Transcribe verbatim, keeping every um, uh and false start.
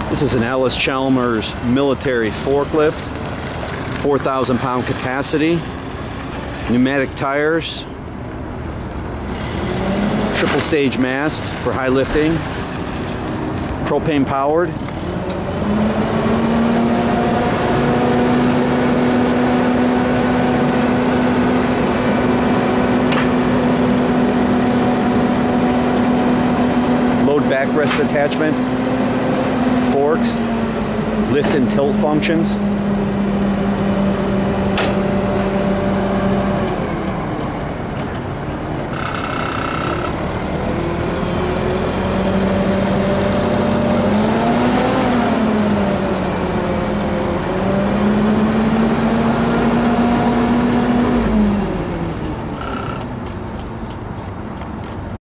This is an Allis Chalmers military forklift, four thousand pound capacity, pneumatic tires, triple stage mast for high lifting, propane powered. Load backrest attachment, forks, lift and tilt functions.